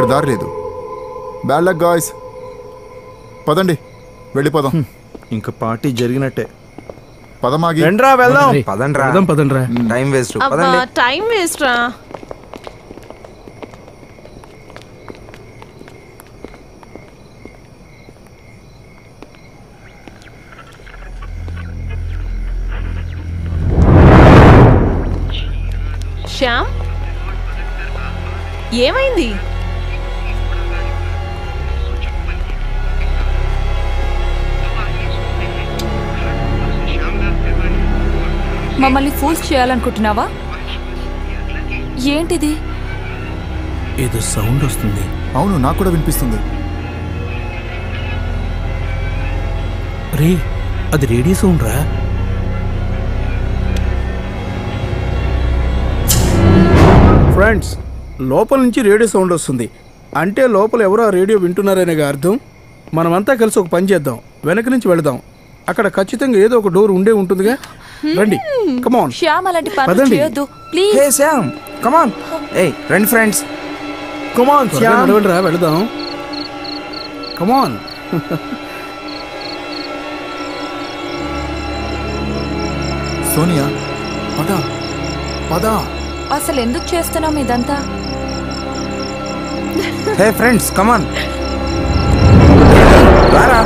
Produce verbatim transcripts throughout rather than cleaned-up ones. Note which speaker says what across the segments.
Speaker 1: దారి లేదు. Bad luck guys. పదండి వెళ్ళిపోదాం.
Speaker 2: ఇంకా పార్టీ జరిగినట్టే.
Speaker 1: పదమాగి
Speaker 2: రండ్రా వెళ్దాం.
Speaker 3: పదండ్రా
Speaker 2: పదండ్రా.
Speaker 3: Time waste.
Speaker 4: అబ్బా టైం వేస్ట్ రా. శ్యామ్ ఏమైంది?
Speaker 5: మమ్మల్ని ఫూల్స్ చేయాలనుకుంటున్నావా? ఏంటిది?
Speaker 2: ఏదో సౌండ్ వస్తుంది.
Speaker 1: అవును, నాకు కూడా వినిపిస్తుంది.
Speaker 2: రే, అది రేడియో సౌండ్ రా. ఫ్రెండ్స్, లోపల నుంచి రేడియో సౌండ్ వస్తుంది. అంటే లోపల ఎవరో ఆ రేడియో వింటున్నారనేగా అర్థం. మనమంతా కలిసి ఒక పని చేద్దాం. వెనక నుంచి వెళదాం. అక్కడ ఖచ్చితంగా ఏదో ఒక డోర్ ఉండే ఉంటుందిగా. రండి, కమ్ ఆన్.
Speaker 5: శ్యామ్ అలాంటి పనులు చేయొద్దు please.
Speaker 3: Hey Shyam, come on. ఏయ్ రండి ఫ్రెండ్స్,
Speaker 2: కమ్ ఆన్ శ్యామ్. నడవండి రా, వెళదాం. Come on.
Speaker 1: సోనియా, పద పద.
Speaker 5: అసలు ఎందుకు చేస్తున్నాం ఇదంతా?
Speaker 3: Hey friends, come on. రారా.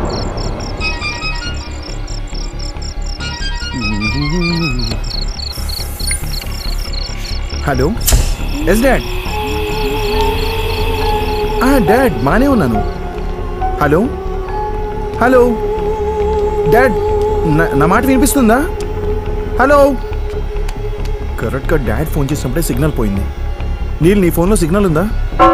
Speaker 2: హలో. Yes dad. డాడ్ బానే ఉన్నాను. హలో హలో డాడ్, నా మాట వినిపిస్తుందా? హలో. కరెక్ట్గా డాడ్ ఫోన్ చేసినప్పుడే సిగ్నల్ పోయింది. నీళ్ళు, నీ ఫోన్లో సిగ్నల్ ఉందా?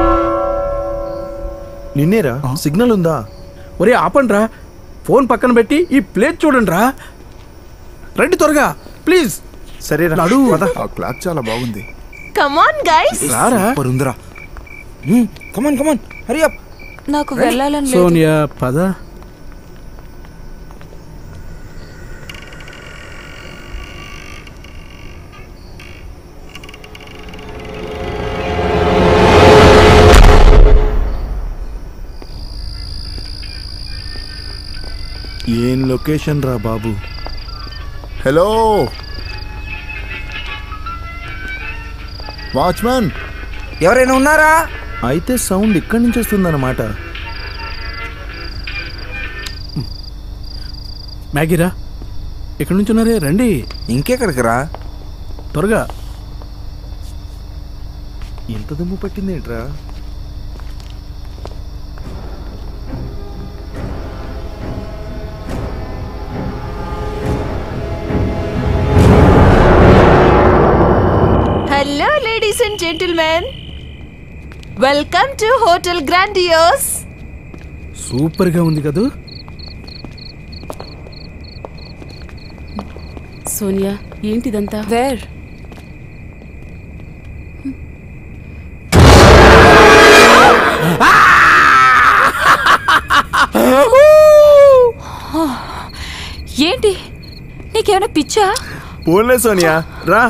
Speaker 2: నిన్నేరా, సిగ్నల్ ఉందా? ఒరే ఆపండి రా, ఫోన్ పక్కన పెట్టి ఈ ప్లేట్ చూడండి రా. రండి త్వరగా ప్లీజ్. సరే రాడు.
Speaker 1: ఆ క్లాక్ చాలా బాగుంది.
Speaker 4: Come on guys.
Speaker 2: రారా.
Speaker 3: పరుందరా. Come on come on, hurry up.
Speaker 5: నాకు వెళ్ళాలని లేదు.
Speaker 2: సోనియా పద. ఏం లొకేషన్ రా బాబు.
Speaker 1: హలో వాచ్మెన్,
Speaker 3: ఎవరైనా ఉన్నారా?
Speaker 2: అయితే సౌండ్ ఇక్కడి నుంచి వస్తుందన్నమాట. మ్యాగీరా, ఎక్కడి నుంచి ఉన్నారే? రండి.
Speaker 3: ఇంకెక్కడికి రా,
Speaker 2: త్వరగా. ఎంత దుమ్ము పట్టింది ఏంట్రా?
Speaker 4: Hello ladies and gentlemen, welcome to Hotel Grandiose.
Speaker 2: Super గా ఉంది కదా.
Speaker 6: సోనియా, ఏంటిదంతా?
Speaker 5: వేర్? ఏంటి, నీకేమైనా పిచ్చా?
Speaker 2: పోన్లే సోనియా, రా.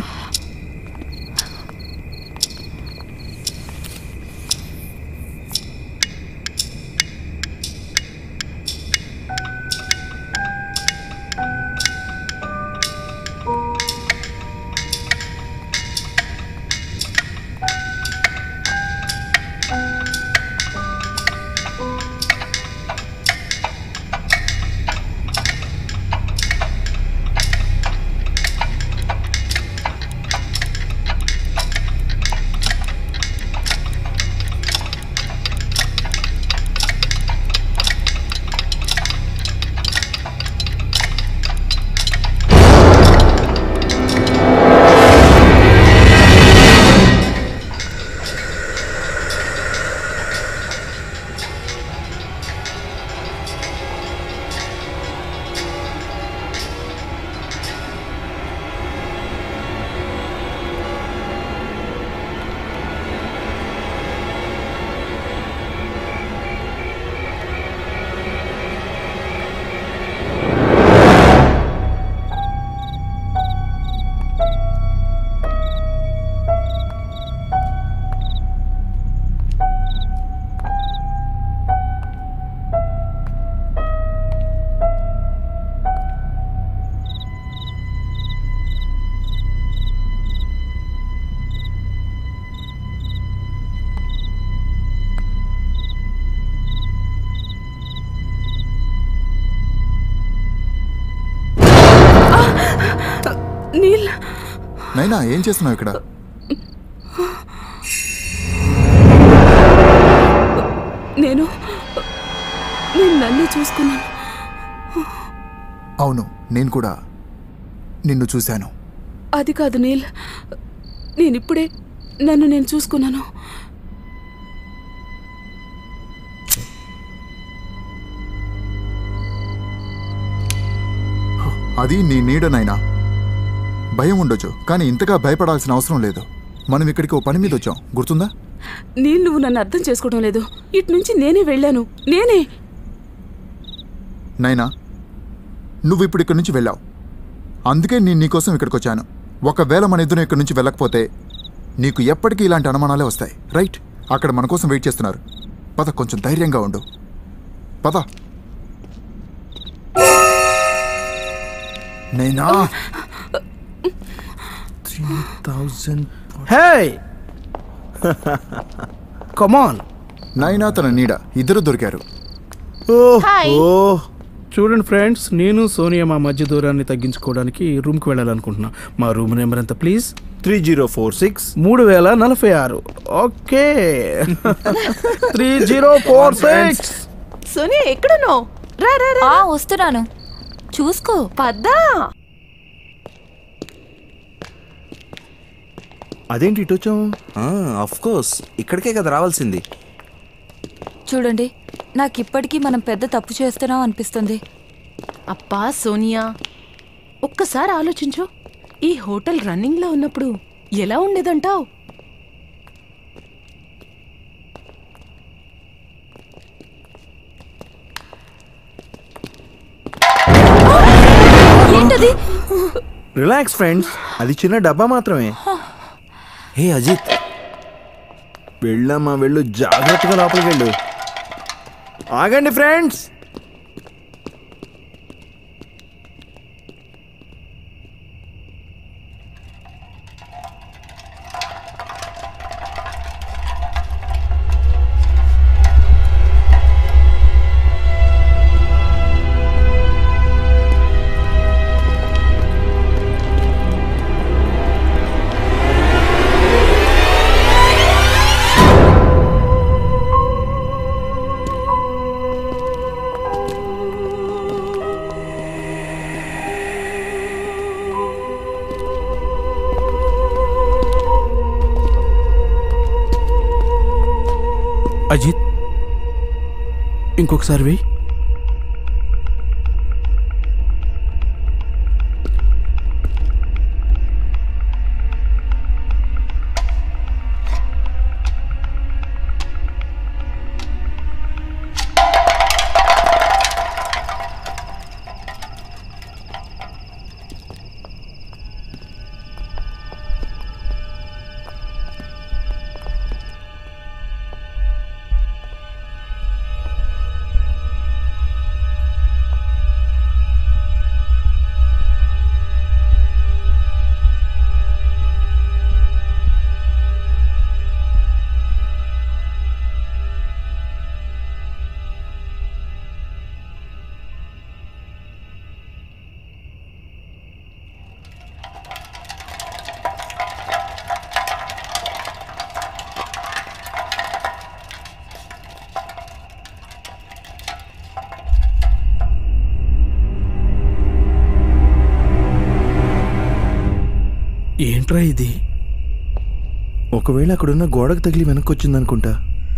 Speaker 1: నైనా ఏం చేస్తున్నావు ఇక్కడ?
Speaker 6: నేను నేను నన్ను చూసుకున్నాను.
Speaker 1: అవును, నేను కూడా నిన్ను చూశాను.
Speaker 6: అది కాదు నీల్, నేనిప్పుడే నన్ను నేను చూసుకున్నాను.
Speaker 1: అది నీ నీడనైనా. భయం ఉండొచ్చు, కానీ ఇంతగా భయపడాల్సిన అవసరం లేదు. మనం ఇక్కడికి ఓ పని మీద వచ్చాం, గుర్తుందా?
Speaker 6: నీల్, నువ్వు నన్ను అర్థం చేసుకోవడం లేదు. ఇటు నుంచి నేనే వెళ్ళాను, నేనే.
Speaker 1: నైనా, నువ్వు ఇప్పుడు ఇక్కడి నుంచి వెళ్ళావు, అందుకే నేను నీకోసం ఇక్కడికి వచ్చాను. ఒకవేళ మన ఇద్దరు ఇక్కడి నుంచి వెళ్ళకపోతే నీకు ఎప్పటికీ ఇలాంటి అనుమానాలే వస్తాయి, రైట్? అక్కడ మన కోసం వెయిట్ చేస్తున్నారు. పద, కొంచెం ధైర్యంగా ఉండు. పద నైనా.
Speaker 2: హే కమాన్.
Speaker 1: నైనా తన నీడ ఇద్దరు దొరికారు.
Speaker 4: Hi.
Speaker 2: ఓ చూడండి ఫ్రెండ్స్, నేను సోనియా మా మధ్య దూరాన్ని తగ్గించుకోవడానికి రూమ్కి వెళ్ళాలనుకుంటున్నా. మా రూమ్ నెంబర్ ఎంత please?
Speaker 7: Three zero four six
Speaker 2: మూడు వేల నలభై ఆరు. Okay, three zero four six.
Speaker 4: Sonia ఎక్కడున్నావు? రా రా రా.
Speaker 5: ఆ వస్తున్నాను, చూసుకో.
Speaker 4: పద్దా.
Speaker 7: అదేంటి ఇటు వచ్చాము? ఆఫ్ కోర్స్ ఇక్కడికే కదా రావాల్సింది.
Speaker 5: చూడండి, నాకు ఇప్పటికీ మనం పెద్ద తప్పు చేస్తున్నాం అనిపిస్తుంది.
Speaker 4: అబ్బా సోనియా, ఒక్కసారి ఆలోచించు. ఈ హోటల్ రన్నింగ్ లో ఉన్నప్పుడు ఎలా ఉండేదంటావు?
Speaker 5: ఏంటది?
Speaker 2: రిలాక్స్ ఫ్రెండ్స్, అది చిన్న డబ్బా మాత్రమే.
Speaker 7: హే అజిత్,
Speaker 2: వెళ్ళమ్మా వెళ్ళు, జాగ్రత్తగా లోపలికి వెళ్ళు. ఆగండి ఫ్రెండ్స్. అజిత్, ఇంకొకసారి వెయ్యి. ఏంట్రా ఇది? ఒకవేళ అక్కడున్న గోడకు తగిలి వెనక్కి వచ్చిందనుకుంటా.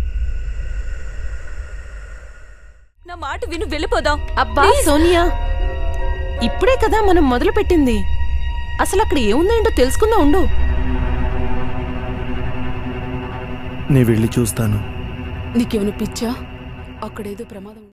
Speaker 5: నా మాట విను, వెళ్ళిపోదాం.
Speaker 4: అబ్బా సోనియా, ఇప్పుడే కదా మనం మొదలు పెట్టింది. అసలు అక్కడ ఏముందేంటో తెలుసుకుందా ఉండు.
Speaker 2: నేను వెళ్ళి చూస్తాను.
Speaker 6: నీకేమైనా పిచ్చా? అక్కడేదో ప్రమాదం.